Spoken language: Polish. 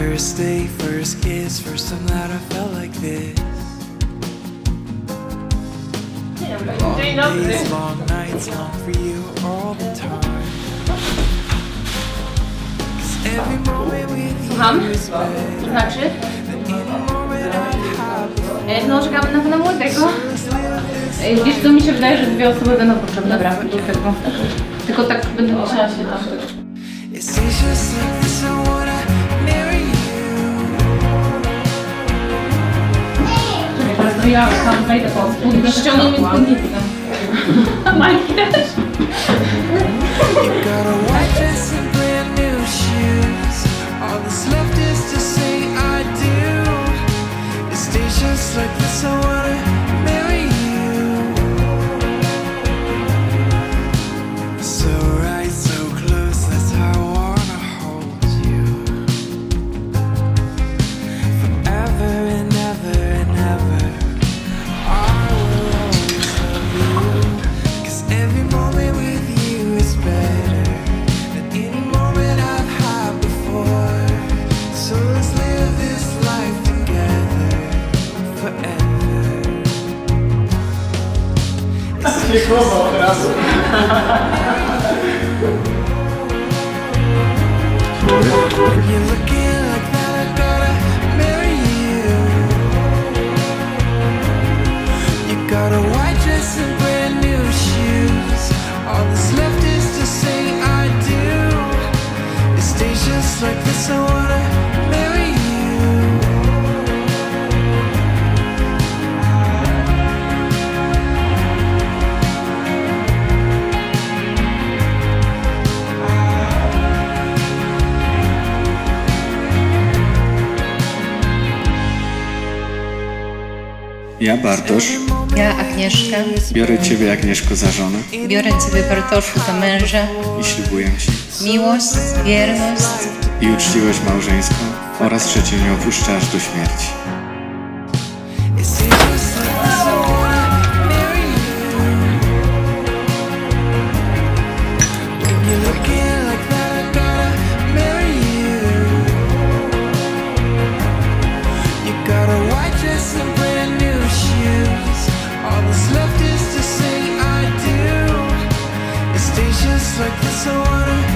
First day, first kiss, first time that I felt like this. Long days, long nights, long for you all the time. 'Cause every moment with you is better Znaczy? than any moment I've had before. No, czekamy na pana młodego. Wiesz co, mi się wydaje, że dwie osoby będą potrzebne do tego. Tylko tak będę musiała się tam... It seems just like this, I wanna marry you. Ja tam wejdę po spódnicę. Ściągnął mi spódnicę. Majki też. You got a white dress and brand new shoes. All that's left is to say I do. It stays just like this, I wanna marry you. So right, so close, that's how I wanna hold you. Forever and ever and ever, I will always love you. 'Cause every moment with you is better than any moment I've had before. So let's live this life together forever. You're looking like that, I gotta marry you. You got a white dress and brand new shoes. All that's left is to say I do. It stays just like this, I wanna marry you. Ja, Bartosz, Ja, Agnieszka, biorę Ciebie, Agnieszko, za żonę biorę Ciebie, Bartoszu, za męża, i ślubuję Ci miłość, wierność i uczciwość małżeńską oraz, że Cię nie opuszczę aż do śmierci. It seems just like this, I wanna marry you. When you're looking like that, I gotta marry you. You got a white dress and brand new shoes. All that's left is to say I do. It stays just like this, I wanna